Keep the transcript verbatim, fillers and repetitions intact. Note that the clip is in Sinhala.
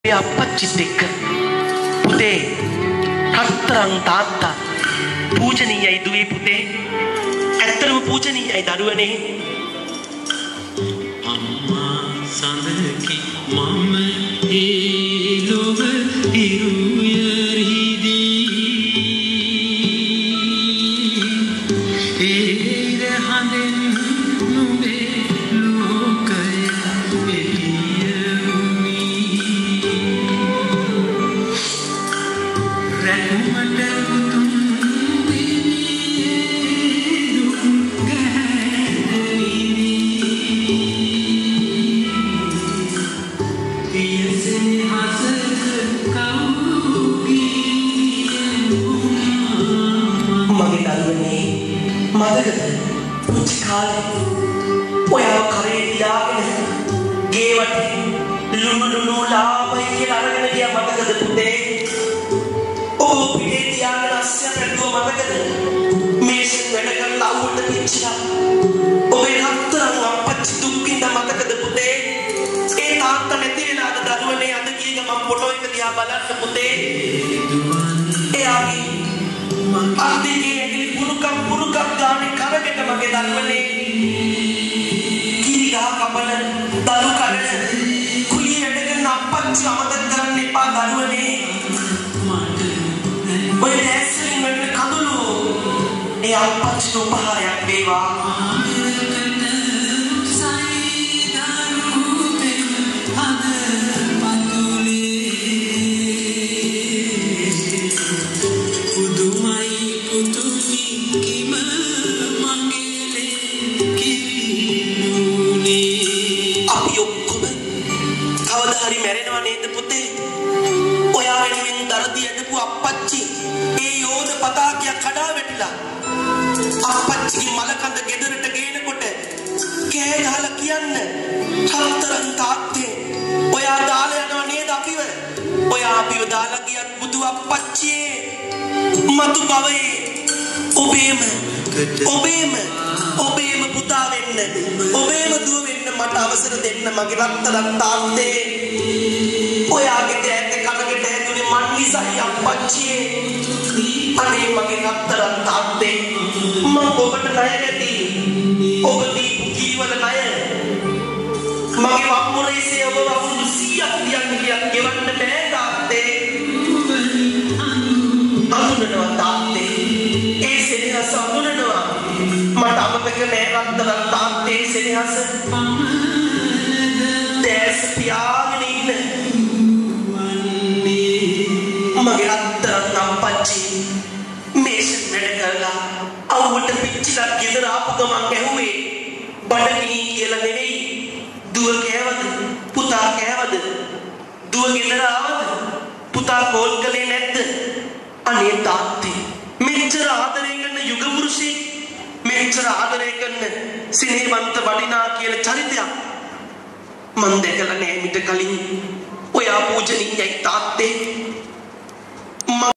අප්පච්චිත් එක්ක පුතේ රත්තරන් තාත්තා පූජනීයයි දුවේ පුතේ ඇත්තටම පූජනීයයි දරුවනේ අම්මා සඳකි මම ඒ ලොව ඉරුයරිදී ඒ රහඳෙන් නුඹේ ලෝකය මතකද පුංචි කාලේ ඔයාව කරේ තියාගෙන ගේවට ලුණු ලුණු ලාභයි කියලා අරගෙන ගියා මතකද පුතේ ඔබ පිටේ තියාගෙන අස්සය පැටුව මතකද මේසෙන් වැඩ කරලා අවුල්ට පිච්චිලා ඔබේ රත්තරන් අප්පච්චි දුක්කින්ද මතකද පුතේ ඒ තාත්තා නැති වෙලාද දරුවනේ අද ගිය ගමන් ෆොටෝ එක දිහා බලන්න පුතේ එයාගේ අන්තිගේ ඇගිලි පුරුකම් පුරුකම් ගානේ කරගෙන මගේ දරුවනේ කිරි ගහ කපන දරු කන කුලිය වැඩ කරන අප්පච්චි අමතක කරන්න එපා දරුවනේ ඔය දැස්සලින් වෙන්න කඳුළු ඒ අප්පච්චිට උපහාරයක් වේවා හරි මැරෙනවා නේද පුතේ ඔයා වෙනුවෙන් දරදි ඇදපු අප්පච්චි ඒ යෝධ පතාකය කඩා වැටිලා අප්පච්චිගේ මලකඳ ගෙදරට ගේනකොට කෑ ගහලා කියන්න හතරන් තාත්තේ ඔයා දාලා යනවා නේද අපිව ඔයා අපිව දාලා ගියත් බුදු අප්පච්චියේ මතු බවේ ඔබේම ඔබේම ඔබේම පුතා වෙන්න ඔබේම දුව වෙන්න මට අවසර දෙන්න මගේ රත්තරන් තාත්තේ ඔයාගේ දෑත කනකට ඇතුලේ මන් නිසායි අප්පච්චියේ අනේ මගේ රත්තරන් තාත්තේ මම ඔබට ණය නැති ඔබ දීපු කීවල ණය මගේ වම්මුරේසේ ඔබ වුණු සීයක් තියන්න ගියක් ගෙවන්න බෑ තාත්තේ අඳුනනවා තාත්තේ ඒ සෙනෙහස අඳුනනවා මට අමතක නෑ රත්තරන් තාත්තේ සෙනෙහස දැස් පියාගෙන ඉන්න මගේ රත්තරන් අප්පච්චි මේෂන් වැඩ කරලා අවුවට පිච්චිලා ගෙදර ආපු ගමන් ඇහුවේ බඩගිනි කියලා නෙවෙයි දුව කෑවද පුතා කෑවද දුව ගෙදර ආවද පුතා කෝල් කළේ නැද්ද අනේ තාත්තේ මෙච්චර ආදරය කරන යුග පුරුෂයෙක් මෙච්චර ආදරය කරන සිනේවන්ත වඩිනා කියලා චරිතයක් මන් දැකලා නෑ මිට කලින් ඔයා පූජනීයයි තාත්තේ